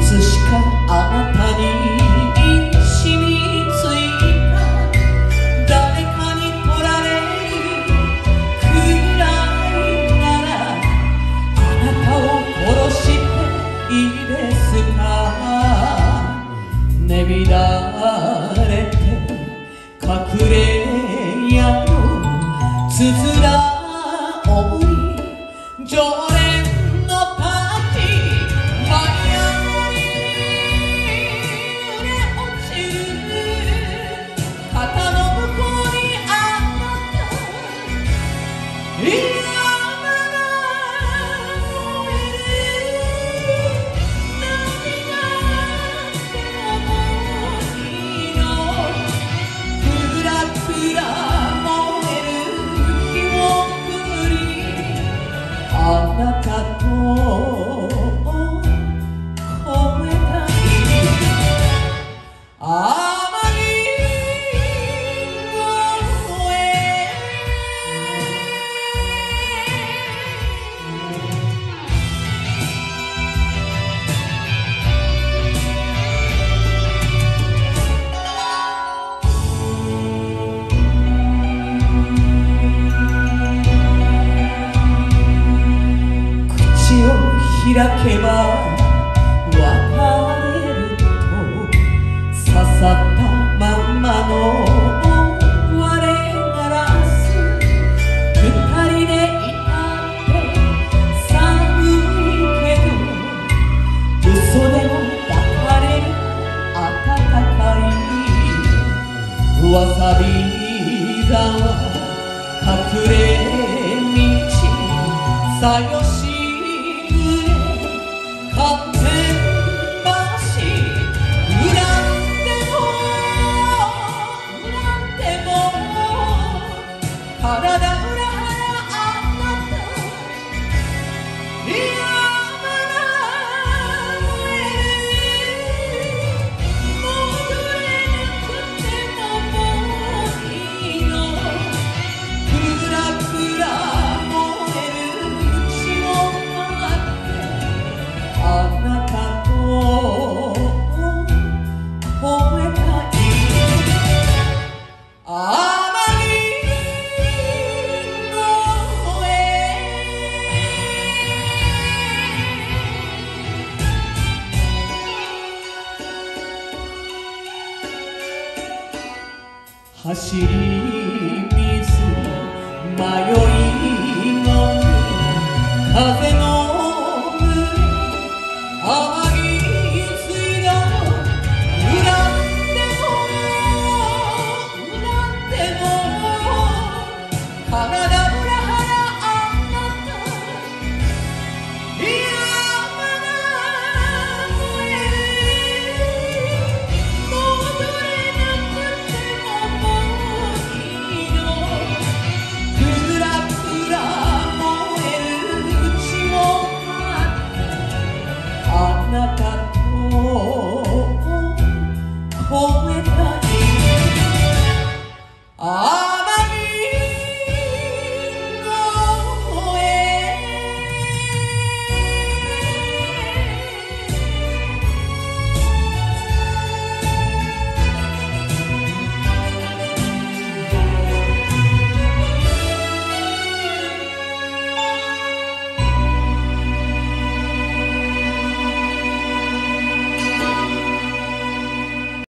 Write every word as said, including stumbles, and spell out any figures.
つしかあなたに染みついた誰かに取られるくらいならあなたを殺していいですか。ねびられて隠れ家のつづら折り常連のパーティー舞い上がり揺れ落ちる肩の向こうにあなたいやまだ燃える何があってもいいのふらふら燃える日をくりあなたと越えたい天城越え口を開けば別れると刺さったまんまの割れガラス二人でいたって寒いけど嘘でも抱かれる暖かいわさび沢隠れ道さよし勝手橋恨んでも恨んでも体裏腹あなたいやまだ燃える戻れなくてももういいのふらふら燃える血を待ってあなたと越えたい天城越え走り水迷い